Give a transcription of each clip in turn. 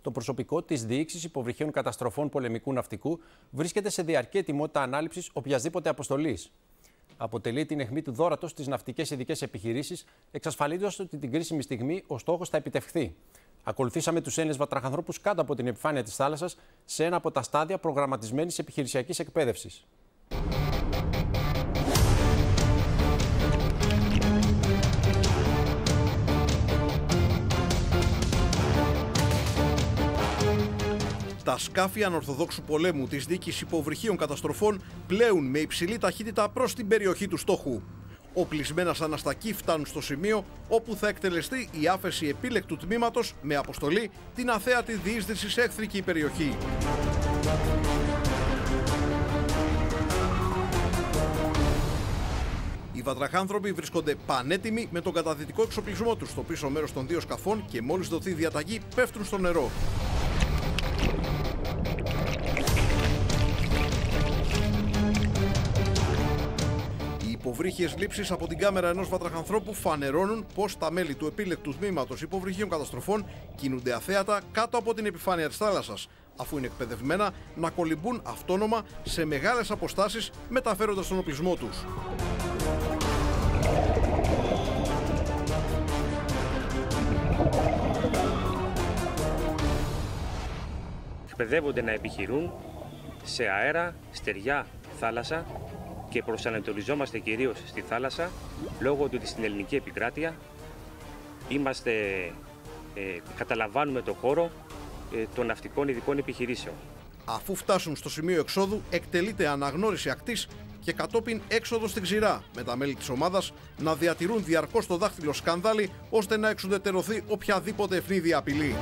Το προσωπικό της Διοίκησης Υποβρυχίων Καταστροφών Πολεμικού Ναυτικού βρίσκεται σε διαρκή ετοιμότητα ανάληψης οποιασδήποτε αποστολής. Αποτελεί την αιχμή του δώρατος στις ναυτικές ειδικές επιχειρήσεις, εξασφαλίζοντας ότι την κρίσιμη στιγμή ο στόχος θα επιτευχθεί. Ακολουθήσαμε τους Έλληνες βατραχανθρώπους κάτω από την επιφάνεια της θάλασσας σε ένα από τα στάδια προγραμματισμένης επιχειρησιακής εκπαίδευσης. Τα σκάφη ανορθοδόξου πολέμου της Διοίκησης Υποβρυχίων Καταστροφών πλέουν με υψηλή ταχύτητα προς την περιοχή του στόχου. Οπλισμένα σαν αστακοί φτάνουν στο σημείο όπου θα εκτελεστεί η άφεση επίλεκτου τμήματος με αποστολή την αθέατη διείσδυση σε εχθρική περιοχή. Οι βατραχάνθρωποι βρίσκονται πανέτοιμοι με τον καταδυτικό εξοπλισμό τους στο πίσω μέρος των δύο σκαφών και μόλις δοθεί διαταγή πέφτουν στο νερό. Οι υποβρύχιες λήψεις από την κάμερα ενός βατραχανθρώπου φανερώνουν πως τα μέλη του επίλεκτου τμήματος υποβρυχίων καταστροφών κινούνται αθέατα κάτω από την επιφάνεια της θάλασσας, αφού είναι εκπαιδευμένα να κολυμπούν αυτόνομα σε μεγάλες αποστάσεις μεταφέροντας τον οπλισμό τους. Εκπαιδεύονται να επιχειρούν σε αέρα, στεριά, θάλασσα και προσανατολιζόμαστε κυρίως στη θάλασσα λόγω του ότι στην ελληνική επικράτεια καταλαμβάνουμε το χώρο των ναυτικών ειδικών επιχειρήσεων. Αφού φτάσουν στο σημείο εξόδου, εκτελείται αναγνώριση ακτής και κατόπιν έξοδο στην ξηρά, με τα μέλη της ομάδας να διατηρούν διαρκώς το δάχτυλο σκάνδαλι ώστε να εξουδετερωθεί οποιαδήποτε ευνίδια απειλή.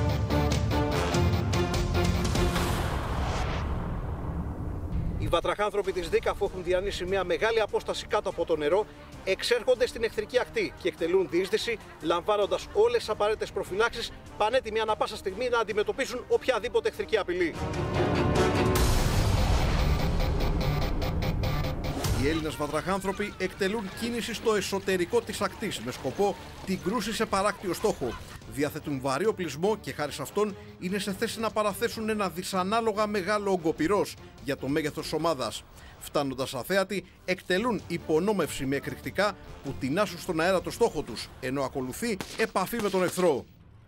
Οι βατραχάνθρωποι της ΔΙΚ, αφού έχουν διανύσει μια μεγάλη απόσταση κάτω από το νερό, εξέρχονται στην εχθρική ακτή και εκτελούν διείσδυση, λαμβάνοντας όλες τις απαραίτητες προφυλάξεις, πανέτοιμοι ανά πάσα στιγμή να αντιμετωπίσουν οποιαδήποτε εχθρική απειλή. Οι Έλληνες βατραχάνθρωποι εκτελούν κίνηση στο εσωτερικό της ακτής με σκοπό την κρούση σε παράκτιο στόχο. Διαθέτουν βαρύ οπλισμό και χάρη σε αυτόν είναι σε θέση να παραθέσουν ένα δυσανάλογα μεγάλο ογκοπυρός για το μέγεθος της ομάδας. Φτάνοντας αθέατοι, εκτελούν υπονόμευση με εκρηκτικά που τεινάσουν στον αέρα το στόχο τους, ενώ ακολουθεί επαφή με τον εχθρό.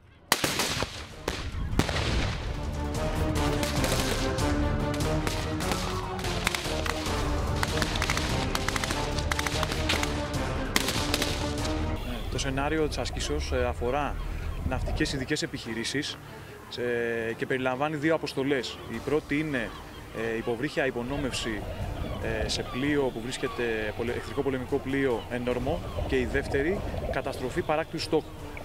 Το σενάριο της ασκήσεως αφορά ναυτικές ειδικές επιχειρήσεις και περιλαμβάνει δύο αποστολές. Η πρώτη είναι υποβρύχια υπονόμευση σε πλοίο που βρίσκεται εχθρικό πολεμικό πλοίο ένορμο και η δεύτερη καταστροφή παράκτιου στόχου.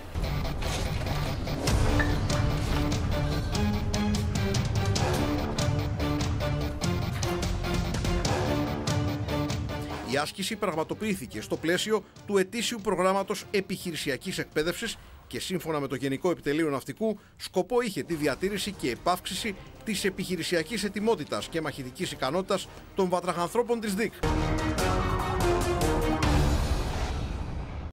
Η άσκηση πραγματοποιήθηκε στο πλαίσιο του ετήσιου προγράμματος επιχειρησιακής εκπαίδευσης και σύμφωνα με το Γενικό Επιτελείο Ναυτικού, σκοπό είχε τη διατήρηση και επαύξηση της επιχειρησιακής ετοιμότητας και μαχητικής ικανότητας των βατραχανθρώπων της ΔΙΚ.